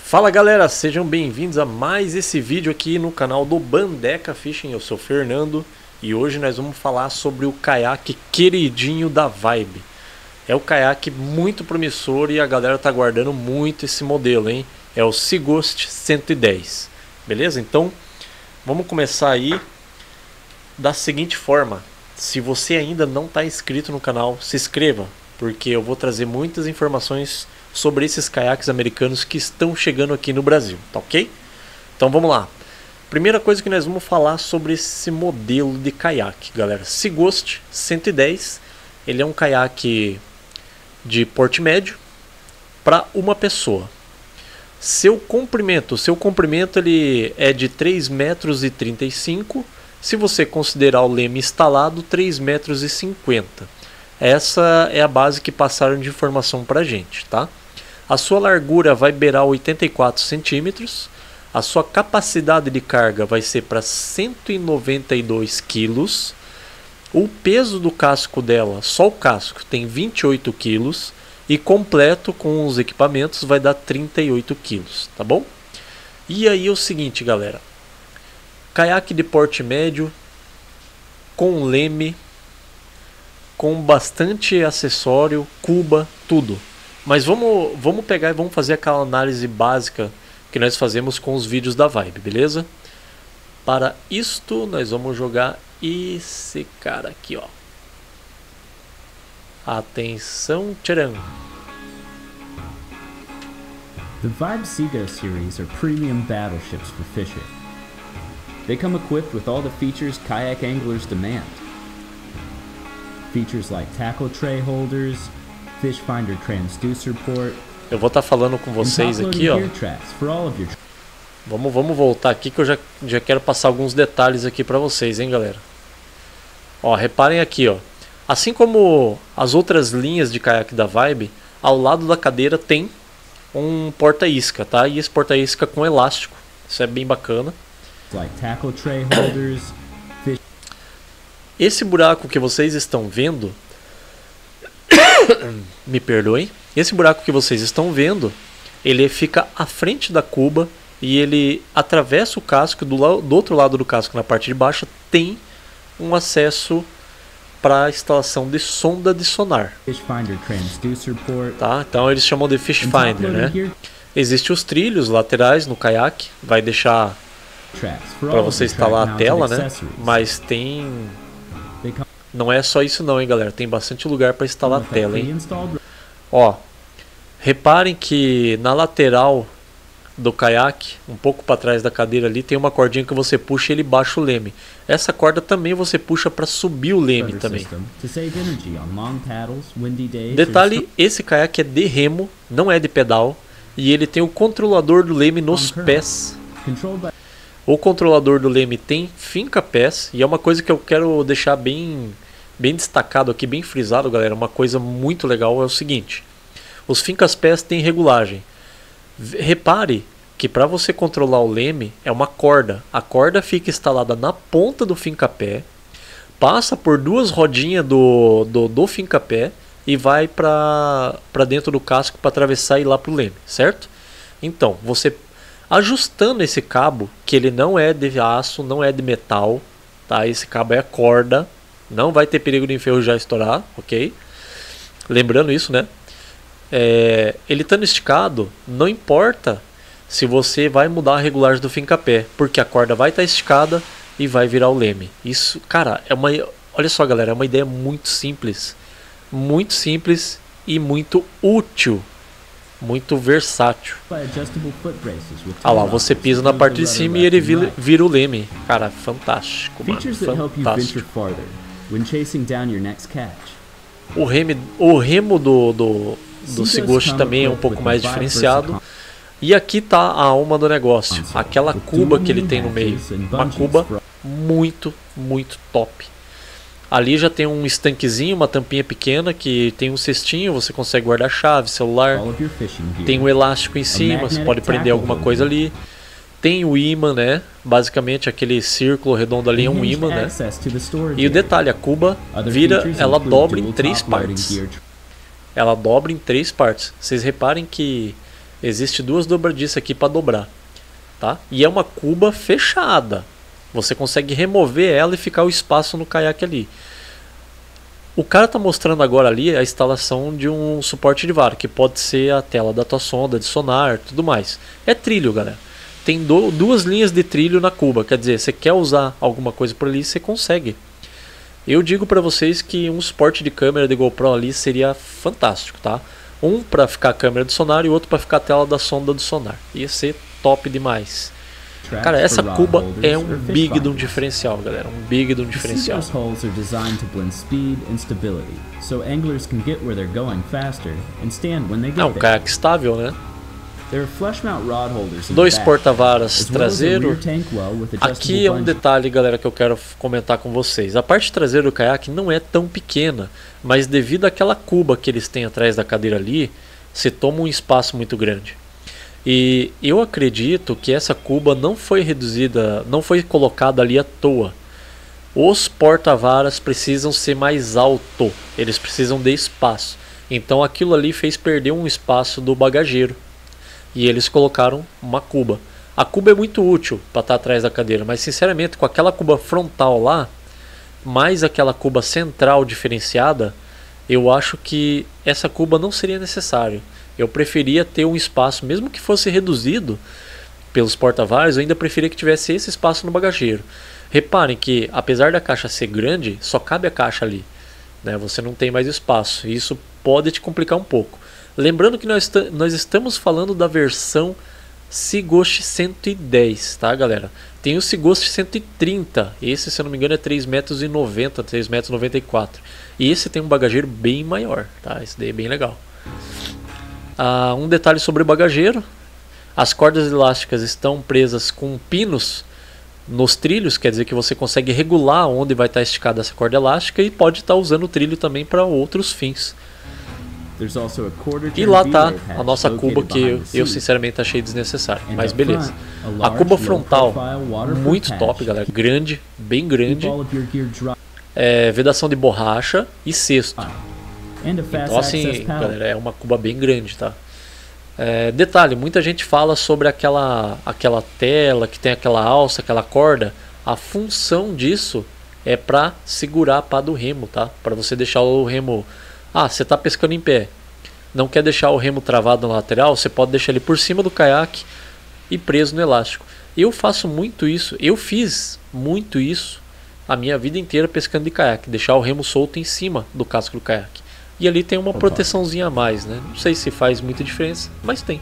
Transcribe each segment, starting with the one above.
Fala galera, sejam bem-vindos a mais esse vídeo aqui no canal do Bandeca Fishing. Eu sou o Fernando e hoje nós vamos falar sobre o caiaque queridinho da Vibe. É o caiaque muito promissor e a galera tá aguardando muito esse modelo, hein? É o Seaghost 110, beleza? Então vamos começar aí da seguinte forma. Se você ainda não está inscrito no canal, se inscreva, porque eu vou trazer muitas informações sobre esses caiaques americanos que estão chegando aqui no Brasil, tá ok? Então vamos lá. Primeira coisa que nós vamos falar sobre esse modelo de caiaque, galera. Seaghost 110, ele é um caiaque de porte médio para uma pessoa. Seu comprimento ele é de 3,35 metros. Se você considerar o leme instalado, 3,50 metros. Essa é a base que passaram de informação para a gente, tá? A sua largura vai beirar 84 centímetros. A sua capacidade de carga vai ser para 192 quilos. O peso do casco dela, só o casco, tem 28 quilos. E completo com os equipamentos vai dar 38 quilos, tá bom? E aí é o seguinte, galera. Caiaque de porte médio, com leme, com bastante acessório, cuba, tudo. Mas vamos pegar e vamos fazer aquela análise básica que nós fazemos com os vídeos da Vibe, beleza? Para isto, nós vamos jogar esse cara aqui, ó. Atenção, tcharam! The Vibe Seaghost series are premium battleships for fishing. They come equipped with all the features kayak anglers demand. Features like tackle tray holders, fish finder transducer port. Eu vou estar falando com vocês aqui, ó. Vamos voltar aqui que eu já quero passar alguns detalhes aqui para vocês, hein, galera. Ó, reparem aqui, ó. Assim como as outras linhas de caiaque da Vibe, ao lado da cadeira tem um porta-isca, tá? E esse porta-isca com elástico. Isso é bem bacana. Esse buraco que vocês estão vendo, me perdoem, esse buraco que vocês estão vendo, ele fica à frente da cuba e ele atravessa o casco. Do outro lado do casco, na parte de baixo, tem um acesso para a instalação de sonda de sonar, tá? Então eles chamam de Fish Finder, né? Existem os trilhos laterais no caiaque, vai deixar para você instalar a tela, né? Mas não é só isso não, hein, galera? Tem bastante lugar para instalar a tela, hein? Ó, reparem que na lateral do caiaque, um pouco para trás da cadeira ali, tem uma cordinha que você puxa e ele baixa o leme. Essa corda também você puxa para subir o leme também. Detalhe, esse caiaque é de remo, não é de pedal, e ele tem o controlador do leme nos pés. O controlador do leme tem finca-pés, e é uma coisa que eu quero deixar bem destacado aqui, bem frisado, galera. Uma coisa muito legal é o seguinte: os fincas-pés têm regulagem. Repare que para você controlar o leme é uma corda. A corda fica instalada na ponta do finca-pé, passa por duas rodinhas do finca-pé e vai para dentro do casco para atravessar e ir lá para o leme, certo? Então, você ajustando esse cabo, que ele não é de aço, não é de metal, tá? Esse cabo é corda, não vai ter perigo de enferrujar e estourar, ok? Lembrando isso, né? Ele estando esticado, não importa se você vai mudar a regulagem do finca-pé, porque a corda vai estar esticada e vai virar o leme. Isso, cara, olha só, galera, é uma ideia muito simples e muito útil, muito versátil. Ah lá, você pisa na parte de cima e ele vira o leme. Cara, fantástico, mano, fantástico. O remo do Seaghost também é um pouco mais diferenciado. E aqui tá a alma do negócio, aquela cuba que ele tem no meio, uma cuba muito top. Ali já tem um estanquezinho, uma tampinha pequena que tem um cestinho, você consegue guardar chave, celular. Tem um elástico em cima, você pode prender alguma coisa ali. Tem o ímã, né? Basicamente aquele círculo redondo ali é um ímã, né? E o detalhe, a cuba ela dobra em 3 partes. Ela dobra em 3 partes. Vocês reparem que existe duas dobradiças aqui para dobrar, tá? E é uma cuba fechada. Você consegue remover ela e ficar o espaço no caiaque ali. O cara tá mostrando agora ali a instalação de um suporte de vara, que pode ser a tela da tua sonda, de sonar, tudo mais. É trilho, galera. Tem duas linhas de trilho na cuba, quer dizer, você quer usar alguma coisa por ali, você consegue. Eu digo para vocês que um suporte de câmera de GoPro ali seria fantástico, tá? Um para ficar a câmera do sonar e outro para ficar a tela da sonda do sonar. Ia ser top demais. Cara, essa cuba é um big de um diferencial, galera. Um big de um diferencial. É um caiaque estável, né? Dois porta-varas traseiro. Aqui é um detalhe, galera, que eu quero comentar com vocês. A parte traseira do caiaque não é tão pequena, mas devido àquela cuba que eles têm atrás da cadeira ali, você toma um espaço muito grande. E eu acredito que essa cuba não foi reduzida, não foi colocada ali à toa. Os porta-varas precisam ser mais alto, eles precisam de espaço. Então aquilo ali fez perder um espaço do bagageiro. E eles colocaram uma cuba. A cuba é muito útil para estar atrás da cadeira, mas sinceramente com aquela cuba frontal lá, mais aquela cuba central diferenciada, eu acho que essa cuba não seria necessária. Eu preferia ter um espaço, mesmo que fosse reduzido pelos porta-varas, eu ainda preferia que tivesse esse espaço no bagageiro. Reparem que, apesar da caixa ser grande, só cabe a caixa ali, né? Você não tem mais espaço, e isso pode te complicar um pouco. Lembrando que nós estamos falando da versão Seaghost 110, tá, galera? Tem o Seaghost 130, esse, se eu não me engano, é 3,90 metros, 3,94 metros. E esse tem um bagageiro bem maior, tá? Esse daí é bem legal. Um detalhe sobre o bagageiro: as cordas elásticas estão presas com pinos nos trilhos, quer dizer que você consegue regular onde vai estar esticada essa corda elástica e pode estar usando o trilho também para outros fins. E lá tá a nossa cuba, que eu sinceramente achei desnecessária, mas beleza. A cuba frontal, muito top, galera, grande, bem grande, vedação de borracha e cesto. Então assim, galera, é uma cuba bem grande, tá? Detalhe, muita gente fala sobre aquela tela que tem aquela alça, aquela corda. A função disso é para segurar a pá do remo, tá? Para você deixar o remo... você está pescando em pé, não quer deixar o remo travado na lateral, você pode deixar ele por cima do caiaque e preso no elástico. Eu faço muito isso, eu fiz muito isso a minha vida inteira pescando de caiaque, deixar o remo solto em cima do casco do caiaque. E ali tem uma proteçãozinha a mais, né? Não sei se faz muita diferença, mas tem.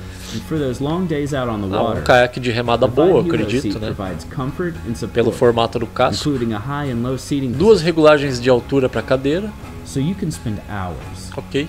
Um caiaque de remada boa, acredito, né? Pelo formato do casco. Duas regulagens de altura para a cadeira. Ok.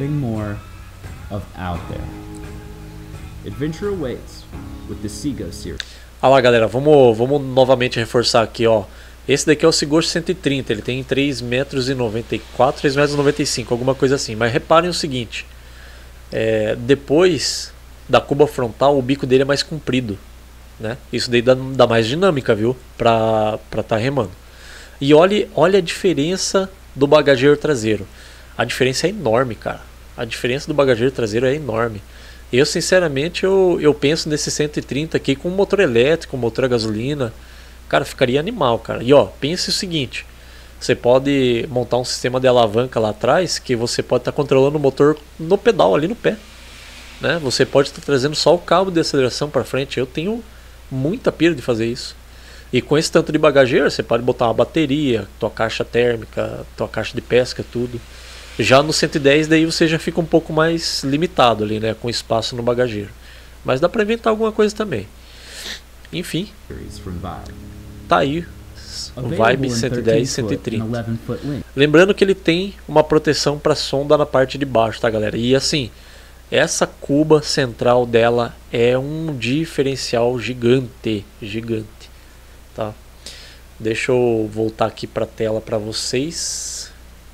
Lá, galera, vamos novamente reforçar aqui, ó. Esse daqui é o Seaghost 130, ele tem 3,94 metros, 3,95 metros, alguma coisa assim. Mas reparem o seguinte, depois da cuba frontal, o bico dele é mais comprido, né? Isso daí dá mais dinâmica, viu? Pra tá remando. E olha a diferença do bagageiro traseiro. A diferença é enorme, cara. A diferença do bagageiro traseiro é enorme. Eu, sinceramente, eu penso nesse 130 aqui com motor elétrico, motor a gasolina. Cara, ficaria animal, cara. E ó, pense o seguinte: você pode montar um sistema de alavanca lá atrás, que você pode estar controlando o motor no pedal, ali no pé, né? Você pode estar trazendo só o cabo de aceleração para frente. Eu tenho muita pira de fazer isso. E com esse tanto de bagageiro, você pode botar uma bateria, tua caixa térmica, tua caixa de pesca, tudo. Já no 110, daí você já fica um pouco mais limitado ali, né? Com espaço no bagageiro. Mas dá para inventar alguma coisa também. Enfim, tá aí o Vibe 110 130. Lembrando que ele tem uma proteção para sonda na parte de baixo, tá, galera? E assim, essa cuba central dela é um diferencial gigante, tá? Deixa eu voltar aqui para a tela para vocês.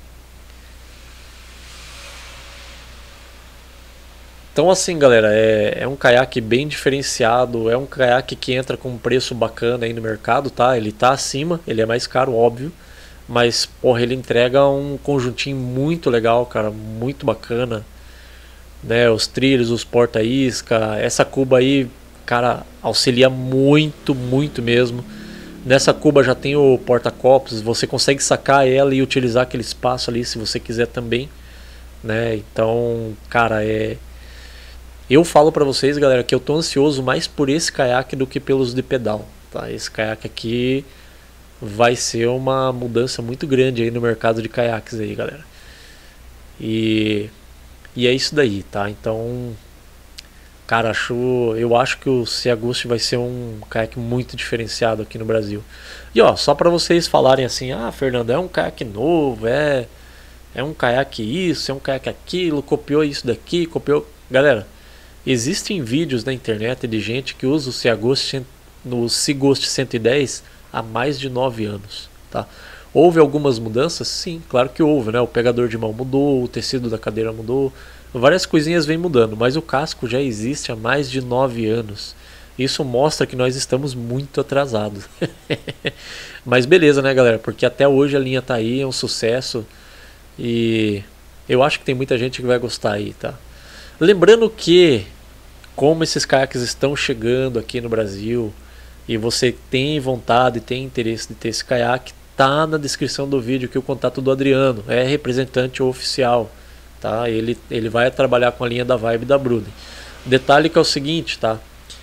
Então assim, galera, é um caiaque bem diferenciado, é um caiaque que entra com um preço bacana aí no mercado, tá? Ele tá acima, ele é mais caro, óbvio, mas porra, ele entrega um conjuntinho muito legal, cara, muito bacana. né, os trilhos, os porta-isca. Essa cuba aí, cara, auxilia muito, muito mesmo. Nessa cuba já tem o porta-copos, você consegue sacar ela e utilizar aquele espaço ali se você quiser também, né? Então, cara, eu falo pra vocês, galera, que eu tô ansioso mais por esse caiaque do que pelos de pedal, tá? Esse caiaque aqui vai ser uma mudança muito grande aí no mercado de caiaques aí, galera. E é isso daí, tá? Então, cara, eu acho que o Sea Ghost vai ser um caiaque muito diferenciado aqui no Brasil. E ó, só pra vocês falarem assim, ah, Fernando, é um caiaque novo, é um caiaque isso, é um caiaque aquilo, copiou isso daqui, copiou. Galera, existem vídeos na internet de gente que usa o Sea Ghost no Sea Ghost 110 há mais de 9 anos, tá? Houve algumas mudanças? Sim, claro que houve, né? O pegador de mão mudou, o tecido da cadeira mudou, várias coisinhas vêm mudando, mas o casco já existe há mais de 9 anos. Isso mostra que nós estamos muito atrasados. Mas beleza, né, galera? Porque até hoje a linha tá aí, é um sucesso. E eu acho que tem muita gente que vai gostar aí, tá? Lembrando que, como esses caiaques estão chegando aqui no Brasil e você tem vontade, tem interesse de ter esse caiaque, tá na descrição do vídeo aqui o contato do Adriano, é representante oficial, tá? Ele vai trabalhar com a linha da Vibe da Bruden. Detalhe que é o seguinte, tá?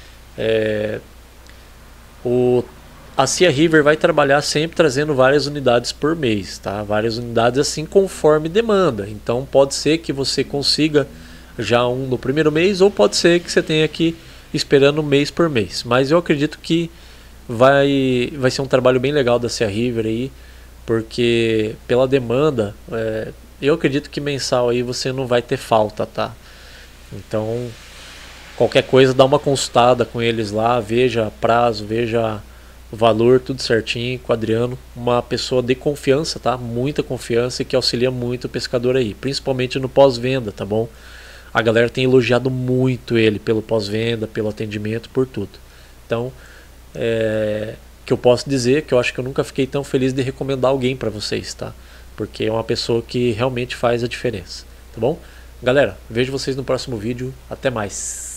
A Sea River vai trabalhar sempre trazendo várias unidades por mês, tá? Várias unidades assim conforme demanda. Então pode ser que você consiga já um no primeiro mês, ou pode ser que você tenha que ir esperando mês por mês. Mas eu acredito que vai ser um trabalho bem legal da Sea River aí, porque pela demanda, eu acredito que mensal aí você não vai ter falta, tá? Então, qualquer coisa, dá uma consultada com eles lá, veja prazo, veja o valor, tudo certinho com o Adriano, uma pessoa de confiança, tá? Muita confiança e que auxilia muito o pescador aí, principalmente no pós-venda, tá bom? A galera tem elogiado muito ele pelo pós-venda, pelo atendimento, por tudo. Então, que eu posso dizer que eu acho que eu nunca fiquei tão feliz de recomendar alguém para vocês, tá? Porque é uma pessoa que realmente faz a diferença, tá bom? Galera, vejo vocês no próximo vídeo. Até mais.